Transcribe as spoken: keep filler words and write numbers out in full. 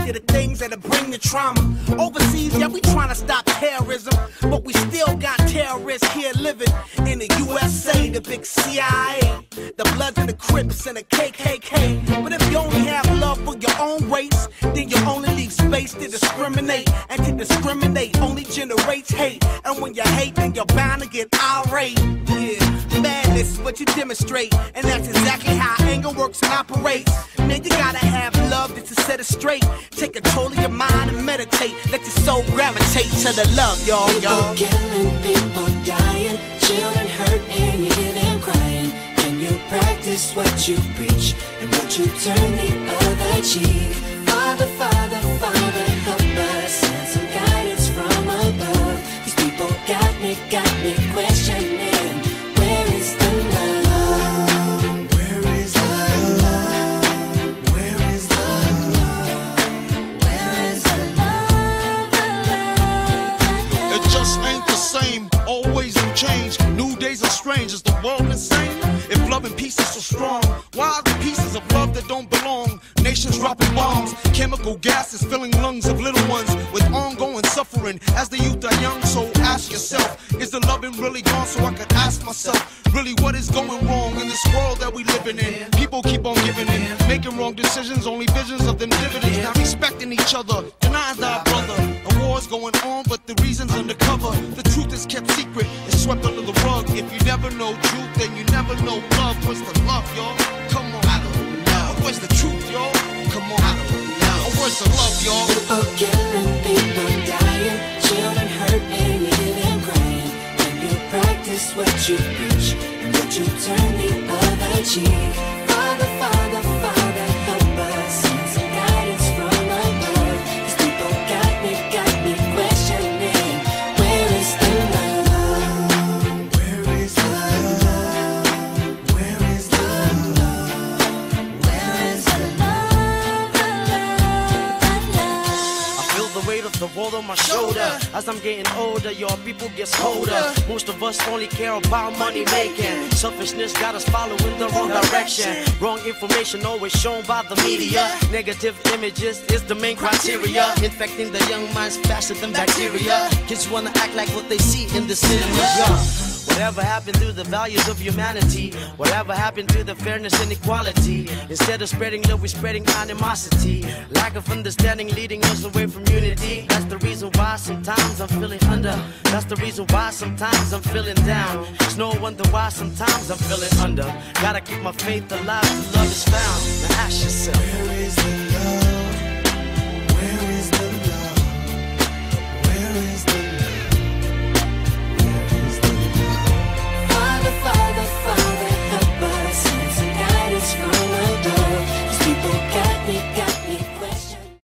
to the things that'll bring the trauma. Overseas, yeah, we trying to stop terrorism, but we still got terrorists here living in the U S A, the big C I A, the Bloods and the Crips and the K K K. But if you only have love for your own race, then you only leave space to discriminate, and to discriminate only generates hate. And when you hate, then you're bound to get irate. Yeah, madness is what you demonstrate, and that's exactly how anger works and operates. Man, you gotta have love just to set it straight. Take control of your mind and meditate. Let your soul gravitate to the love, y'all, y'all. People killing, people dying, children hurt and you hear them crying. Can you practice what you preach and won't you turn the other cheek? Father, Father, Father, help us, send some guidance from above. These people got me, got me questioning, where is the love? Where is the love? Where is the love? Where is the love? The love, the love? It just ain't the same, always new change. New days are strange, is the world insane? If love and peace is so strong, why are the pieces of love that don't belong? Nations dropping bombs, chemical gases filling lungs of little ones with ongoing suffering as the youth are young. So ask yourself, is the loving really gone? So I could ask myself, really what is going wrong in this world that we living in? People keep on giving in, making wrong decisions, only visions of them dividends. Not respecting each other, denying thy brother. A war's going on, but the reason's undercover. The truth is kept secret, it's swept under the rug. If you never know truth, then you never know love. Where's the love, y'all? Come on, I don't know. Where's the truth, y'all? Come on, I don't know. Where's the love, y'all? People killing, people dying, children hurt and you hear them crying. When you practice what you preach, and won't you turn the other cheek? Father, Father, Father, help us, send some guidance from above. These people got me, got me questioning, where is the love? Where is the love? Where is the love? Where is the love? The love, the love. I feel the weight of the world on my shoulder. As I'm getting older, your people get colder. Most of us only care about money making. Selfishness got us following the wrong direction. Wrong information always shown by the media. Negative images is the main criteria, infecting the young minds faster than bacteria. Kids wanna act like what they see in the cinema. Whatever happened to the values of humanity? Whatever happened to the fairness and equality? Instead of spreading love, we're spreading animosity. Lack of understanding leading us away from unity. That's the reason why sometimes I'm feeling under. That's the reason why sometimes I'm feeling down. It's no wonder why sometimes I'm feeling under. Gotta keep my faith alive till love is found. Now ask yourself, Where is the love? Where is the love?